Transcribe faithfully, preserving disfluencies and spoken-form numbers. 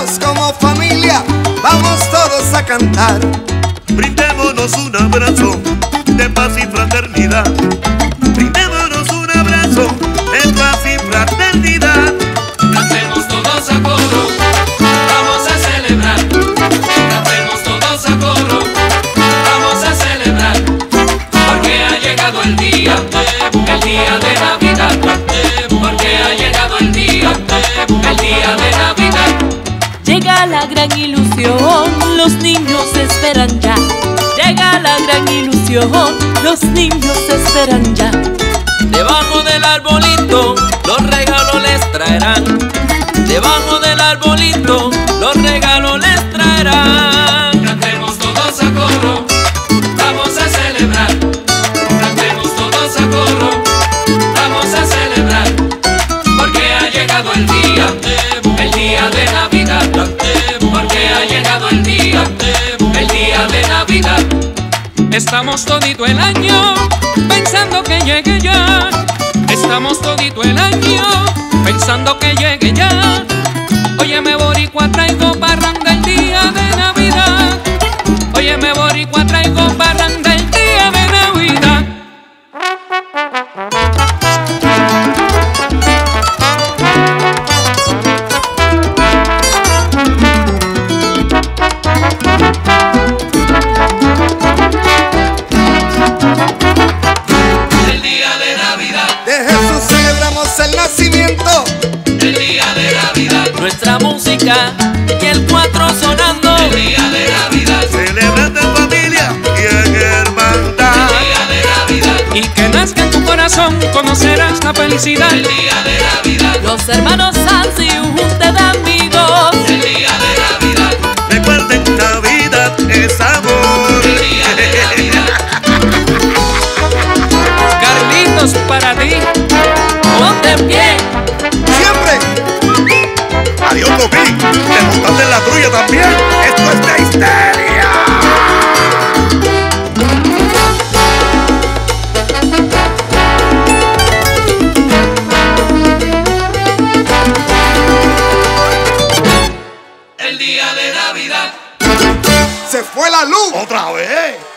hermanos, como familia, vamos todos a cantar. Brindémonos un abrazo de paz y fraternidad. Brindémonos un abrazo de paz y fraternidad. Cantemos todos a coro, vamos a celebrar. Cantemos todos a coro, vamos a celebrar. Porque ha llegado el día, el día de Navidad. Porque ha llegado el día, el día de Navidad. Llega la gran ilusión, los niños esperan ya. Llega la gran ilusión, los niños esperan ya. Debajo del arbolito los regalos les traerán. Debajo del arbolito los regalos les traerán. Cantemos todos a coro, vamos a celebrar. Cantemos todos a coro, vamos a celebrar. Porque ha llegado el día, el día de Navidad. Porque ha llegado el día, el día de Navidad. Estamos todito el año pensando que llegue ya. Estamos todito el año pensando que llegue ya. Óyeme boricua, traigo parranda el día de Navidad. Óyeme boricua, traigo parranda el día de Navidad. El día de Navidad, De Jesús celebramos el nacimiento. el día de Navidad, Nuestra música y el cuatro sonando. el día de Navidad, Celebrando en familia y en hermandad. el día de Navidad, Y que nazca en tu corazón, conocerás la felicidad. el día de Navidad, Los hermanos Sansi, un junte de amigos. el día de Navidad, Recuerden, Navidad es amor. el día de Navidad. Carlitos para ti. Ponte en pie. Siempre. Adiós, Coquín. Te montaste en la tuya también. Esto es de histeria. El día de Navidad, Se fue la luz. Otra vez.